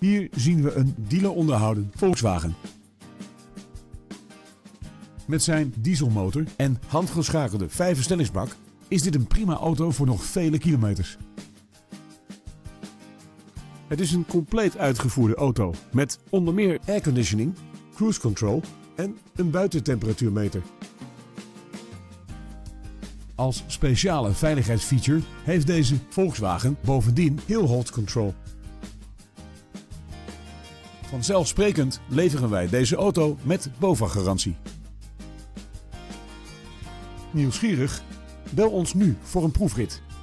Hier zien we een dealer onderhouden Volkswagen. Met zijn dieselmotor en handgeschakelde 5-versnellingsbak is dit een prima auto voor nog vele kilometers. Het is een compleet uitgevoerde auto met onder meer airconditioning, cruise control en een buitentemperatuurmeter. Als speciale veiligheidsfeature heeft deze Volkswagen bovendien hill hold control. Vanzelfsprekend leveren wij deze auto met BOVAG-garantie. Nieuwsgierig? Bel ons nu voor een proefrit.